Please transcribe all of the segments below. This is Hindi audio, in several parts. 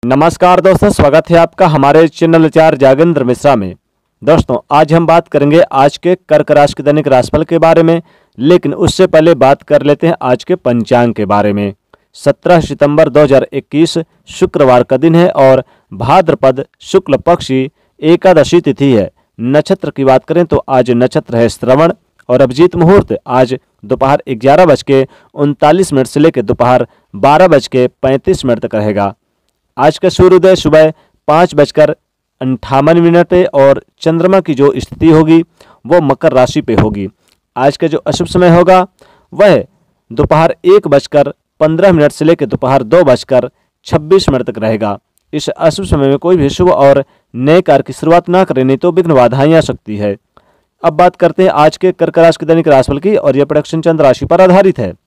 नमस्कार दोस्तों, स्वागत है आपका हमारे चैनल आचार्य जागेंद्र मिश्रा में। दोस्तों, आज हम बात करेंगे आज के कर्क राशि के दैनिक राशिफल के बारे में, लेकिन उससे पहले बात कर लेते हैं आज के पंचांग के बारे में। 17 सितंबर 2021 शुक्रवार का दिन है और भाद्रपद शुक्ल पक्ष एकादशी तिथि है। नक्षत्र की बात करें तो आज नक्षत्र है श्रवण और अभिजीत मुहूर्त आज दोपहर 11:39 से लेकर दोपहर 12:35 तक रहेगा। आज का सूर्योदय सुबह 5:58 और चंद्रमा की जो स्थिति होगी वो मकर राशि पे होगी। आज का जो अशुभ समय होगा वह दोपहर 1:15 से लेकर दोपहर 2:26 तक रहेगा। इस अशुभ समय में कोई भी शुभ और नए कार्य की शुरुआत ना करें, नहीं तो विघ्न बाधाएं आ सकती है। अब बात करते हैं आज के कर्क राशि के दैनिक राशिफल की, और यह प्रेडिक्शन चंद्र राशि पर आधारित है।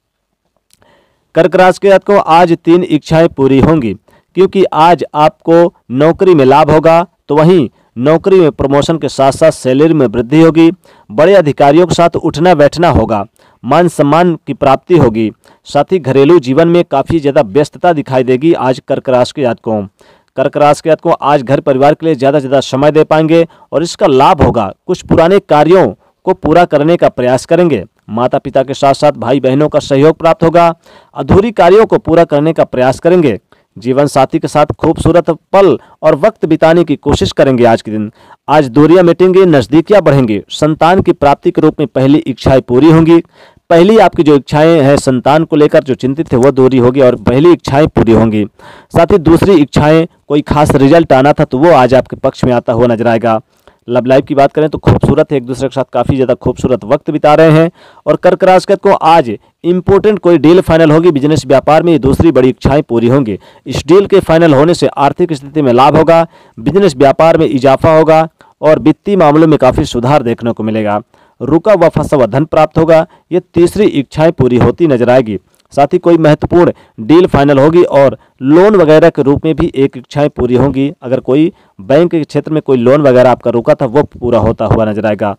कर्क राशि के जातकों को आज 3 इच्छाएं पूरी होंगी, क्योंकि आज आपको नौकरी में लाभ होगा, तो वहीं नौकरी में प्रमोशन के साथ साथ सैलरी में वृद्धि होगी। बड़े अधिकारियों के साथ उठना बैठना होगा, मान सम्मान की प्राप्ति होगी। साथ ही घरेलू जीवन में काफ़ी ज़्यादा व्यस्तता दिखाई देगी आज कर्क राशि के जातकों। कर्क राशि के जातकों आज घर परिवार के लिए ज़्यादा से ज़्यादा समय दे पाएंगे और इसका लाभ होगा। कुछ पुराने कार्यों को पूरा करने का प्रयास करेंगे। माता पिता के साथ साथ भाई बहनों का सहयोग प्राप्त होगा। अधूरी कार्यों को पूरा करने का प्रयास करेंगे। जीवन साथी के साथ खूबसूरत पल और वक्त बिताने की कोशिश करेंगे। आज के दिन आज दूरियां मिटेंगी, नजदीकियां बढ़ेंगी। संतान की प्राप्ति के रूप में पहली इच्छाएं पूरी होंगी। पहली आपकी जो इच्छाएं हैं संतान को लेकर जो चिंतित है वो दूरी होगी और पहली इच्छाएं पूरी होंगी। साथ ही दूसरी इच्छाएं कोई खास रिजल्ट आना था तो वो आज आपके पक्ष में आता हुआ नजर आएगा। लव लाइफ की बात करें तो खूबसूरत है, एक दूसरे के साथ काफ़ी ज़्यादा खूबसूरत वक्त बिता रहे हैं। और कर्क राशि को आज इंपॉर्टेंट कोई डील फाइनल होगी। बिजनेस व्यापार में ये दूसरी बड़ी इच्छाएं पूरी होंगी। इस डील के फाइनल होने से आर्थिक स्थिति में लाभ होगा, बिजनेस व्यापार में इजाफा होगा और वित्तीय मामलों में काफ़ी सुधार देखने को मिलेगा। रुका व फंसा हुआ धन प्राप्त होगा। ये तीसरी इच्छाएं पूरी होती नजर आएगी। साथ ही कोई महत्वपूर्ण डील फाइनल होगी और लोन वगैरह के रूप में भी एक इच्छाएं पूरी होंगी। अगर कोई बैंक के क्षेत्र में कोई लोन वगैरह आपका रुका था वो पूरा होता हुआ नजर आएगा।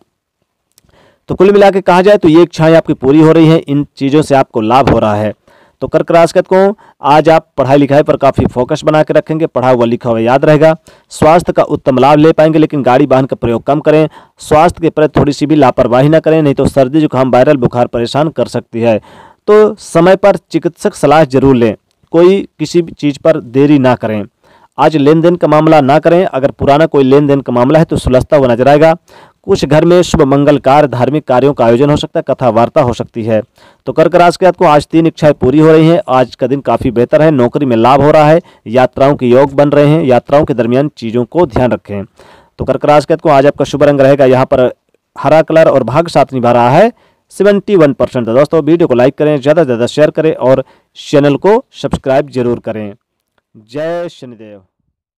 तो कुल मिला के कहा जाए तो ये इच्छाएं आपकी पूरी हो रही हैं। इन चीज़ों से आपको लाभ हो रहा है। तो कर्क राशि को आज आप पढ़ाई लिखाई पर काफ़ी फोकस बना के रखेंगे। पढ़ा हुआ लिखा हुआ याद रहेगा। स्वास्थ्य का उत्तम लाभ ले पाएंगे, लेकिन गाड़ी वाहन का प्रयोग कम करें। स्वास्थ्य के प्रति थोड़ी सी भी लापरवाही ना करें, नहीं तो सर्दी जुकाम वायरल बुखार परेशान कर सकती है। तो समय पर चिकित्सक सलाह जरूर लें। कोई किसी भी चीज़ पर देरी ना करें। आज लेन देन का मामला ना करें। अगर पुराना कोई लेन देन का मामला है तो सुलझता हुआ नजर आएगा। कुछ घर में शुभ मंगल कार्य धार्मिक कार्यों का आयोजन हो सकता है, कथा वार्ता हो सकती है। तो कर्क राशि के आपको आज 3 इच्छाएं पूरी हो रही हैं। आज का दिन काफ़ी बेहतर है। नौकरी में लाभ हो रहा है। यात्राओं के योग बन रहे हैं। यात्राओं के दरमियान चीज़ों को ध्यान रखें। तो कर्क राशि के आपको आज आपका शुभ रंग रहेगा यहाँ पर हरा कलर और भाग्य साथ निभा रहा है 71%। दोस्तों, वीडियो को लाइक करें, ज़्यादा से ज़्यादा शेयर करें और चैनल को सब्सक्राइब जरूर करें। जय शनिदेव।